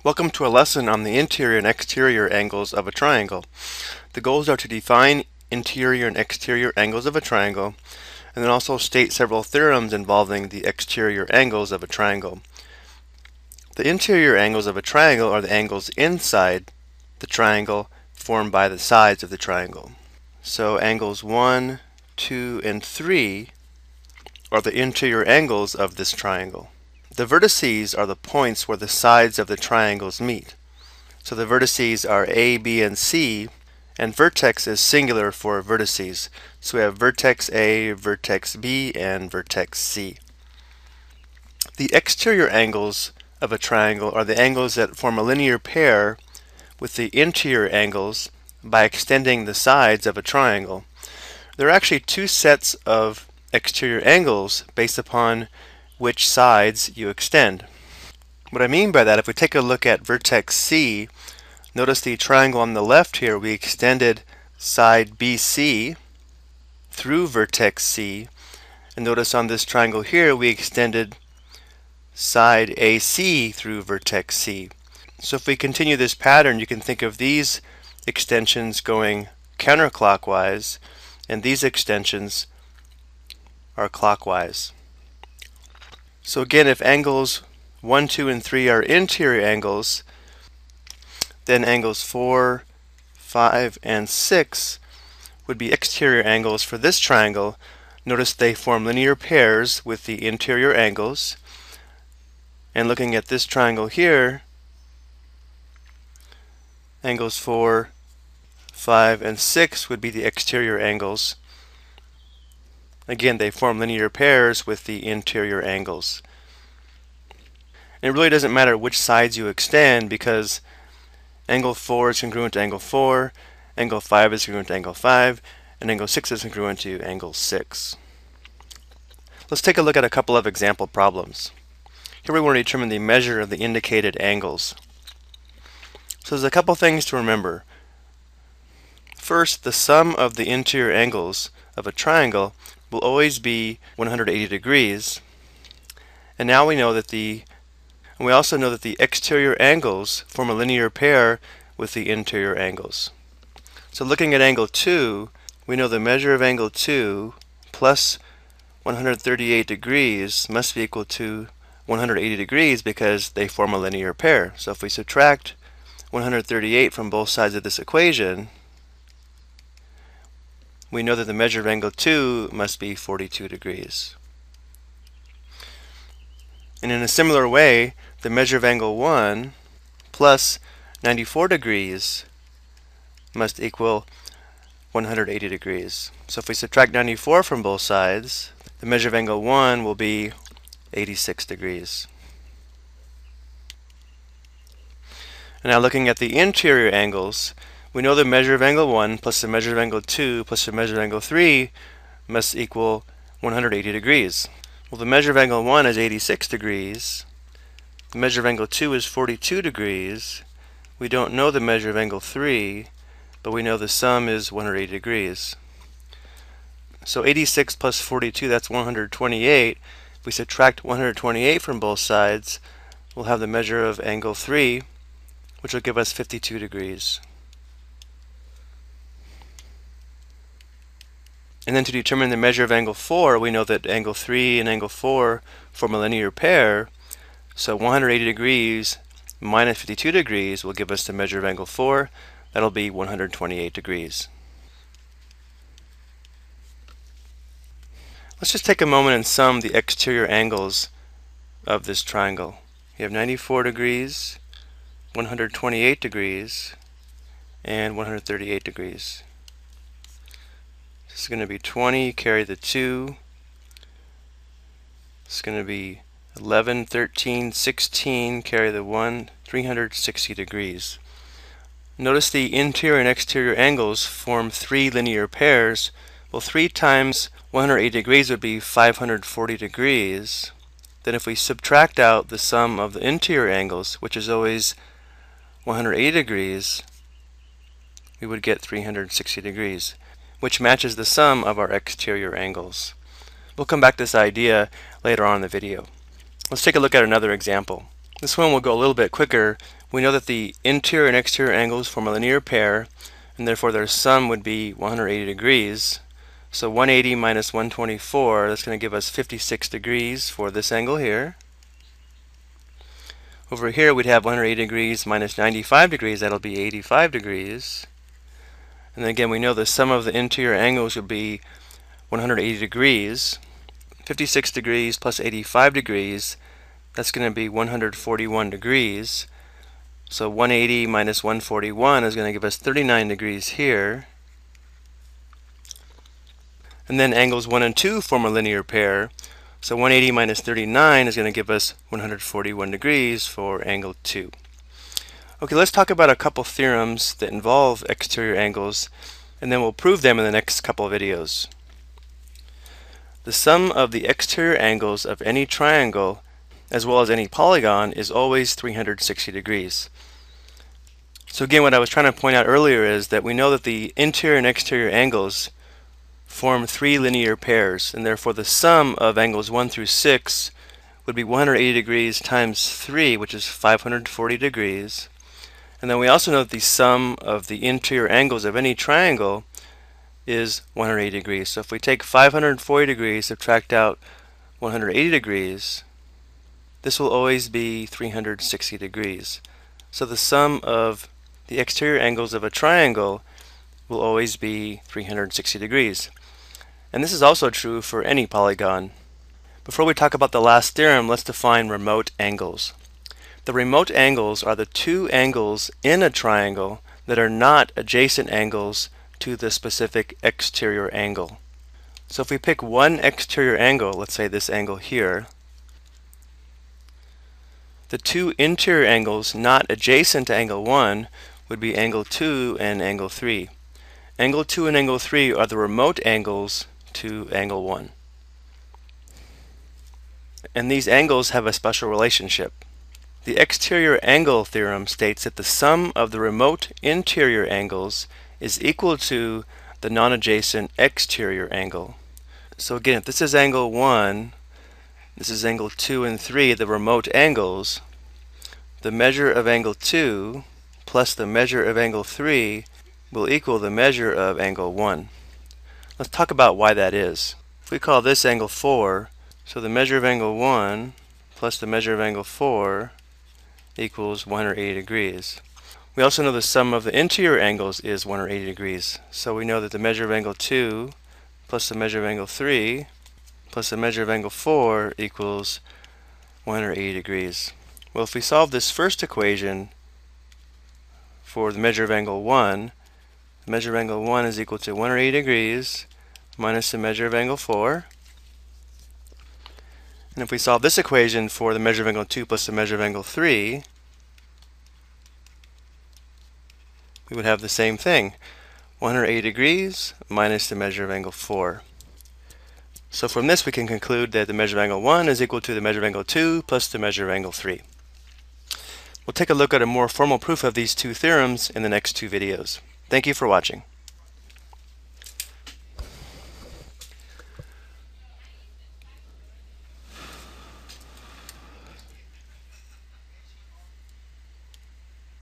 Welcome to a lesson on the interior and exterior angles of a triangle. The goals are to define interior and exterior angles of a triangle, and then also state several theorems involving the exterior angles of a triangle. The interior angles of a triangle are the angles inside the triangle formed by the sides of the triangle. So angles 1, 2, and 3 are the interior angles of this triangle. The vertices are the points where the sides of the triangles meet. So the vertices are A, B, and C, and vertex is singular for vertices. So we have vertex A, vertex B, and vertex C. The exterior angles of a triangle are the angles that form a linear pair with the interior angles by extending the sides of a triangle. There are actually two sets of exterior angles based upon which sides you extend. What I mean by that, if we take a look at vertex C, notice the triangle on the left here, we extended side BC through vertex C, and notice on this triangle here we extended side AC through vertex C. So if we continue this pattern, you can think of these extensions going counterclockwise, and these extensions are clockwise. So again, if angles 1, 2, and 3 are interior angles, then angles 4, 5, and 6 would be exterior angles for this triangle. Notice they form linear pairs with the interior angles. And looking at this triangle here, angles 4, 5, and 6 would be the exterior angles. Again, they form linear pairs with the interior angles. And it really doesn't matter which sides you extend, because angle 4 is congruent to angle 4, angle 5 is congruent to angle 5, and angle 6 is congruent to angle 6. Let's take a look at a couple of example problems. Here we want to determine the measure of the indicated angles. So there's a couple things to remember. First, the sum of the interior angles of a triangle will always be 180 degrees. And now we also know that the exterior angles form a linear pair with the interior angles. So looking at angle 2, we know the measure of angle 2 plus 138 degrees must be equal to 180 degrees because they form a linear pair. So if we subtract 138 from both sides of this equation, we know that the measure of angle 2 must be 42 degrees. And in a similar way, the measure of angle 1 plus 94 degrees must equal 180 degrees. So if we subtract 94 from both sides, the measure of angle 1 will be 86 degrees. And now looking at the interior angles, we know the measure of angle 1 plus the measure of angle 2 plus the measure of angle 3 must equal 180 degrees. Well, the measure of angle 1 is 86 degrees. The measure of angle 2 is 42 degrees. We don't know the measure of angle 3, but we know the sum is 180 degrees. So 86 plus 42, that's 128. If we subtract 128 from both sides, we'll have the measure of angle 3, which will give us 52 degrees. And then to determine the measure of angle 4, we know that angle 3 and angle 4 form a linear pair. So 180 degrees minus 52 degrees will give us the measure of angle 4. That'll be 128 degrees. Let's just take a moment and sum the exterior angles of this triangle. You have 94 degrees, 128 degrees, and 138 degrees. This is going to be 20, carry the 2. It's going to be 11, 13, 16, carry the 1, 360 degrees. Notice the interior and exterior angles form 3 linear pairs. Well, 3 times 180 degrees would be 540 degrees. Then if we subtract out the sum of the interior angles, which is always 180 degrees, we would get 360 degrees, which matches the sum of our exterior angles. We'll come back to this idea later on in the video. Let's take a look at another example. This one will go a little bit quicker. We know that the interior and exterior angles form a linear pair, and therefore their sum would be 180 degrees. So 180 minus 124, that's going to give us 56 degrees for this angle here. Over here we'd have 180 degrees minus 95 degrees, that'll be 85 degrees. And then again, we know the sum of the interior angles would be 180 degrees. 56 degrees plus 85 degrees, that's going to be 141 degrees. So 180 minus 141 is going to give us 39 degrees here. And then angles 1 and 2 form a linear pair. So 180 minus 39 is going to give us 141 degrees for angle 2. Okay, let's talk about a couple theorems that involve exterior angles, and then we'll prove them in the next couple of videos. The sum of the exterior angles of any triangle as well as any polygon is always 360 degrees. So again, what I was trying to point out earlier is that we know that the interior and exterior angles form three linear pairs, and therefore the sum of angles 1 through 6 would be 180 degrees times 3, which is 540 degrees. And then we also know that the sum of the interior angles of any triangle is 180 degrees. So if we take 540 degrees, subtract out 180 degrees, this will always be 360 degrees. So the sum of the exterior angles of a triangle will always be 360 degrees. And this is also true for any polygon. Before we talk about the last theorem, let's define remote angles. The remote angles are the two angles in a triangle that are not adjacent angles to the specific exterior angle. So if we pick one exterior angle, let's say this angle here, the two interior angles not adjacent to angle 1 would be angle 2 and angle 3. Angle 2 and angle 3 are the remote angles to angle 1. And these angles have a special relationship. The exterior angle theorem states that the sum of the remote interior angles is equal to the non-adjacent exterior angle. So again, if this is angle 1, this is angle 2 and 3, the remote angles, the measure of angle 2 plus the measure of angle 3 will equal the measure of angle 1. Let's talk about why that is. If we call this angle 4, so the measure of angle 1 plus the measure of angle 4 equals 180 degrees. We also know the sum of the interior angles is 180 degrees. So we know that the measure of angle 2 plus the measure of angle 3 plus the measure of angle 4 equals 180 degrees. Well, if we solve this first equation for the measure of angle 1, the measure of angle 1 is equal to 180 degrees minus the measure of angle 4. And if we solve this equation for the measure of angle 2 plus the measure of angle 3, we would have the same thing, 180 degrees minus the measure of angle 4. So from this we can conclude that the measure of angle 1 is equal to the measure of angle 2 plus the measure of angle 3. We'll take a look at a more formal proof of these two theorems in the next two videos. Thank you for watching.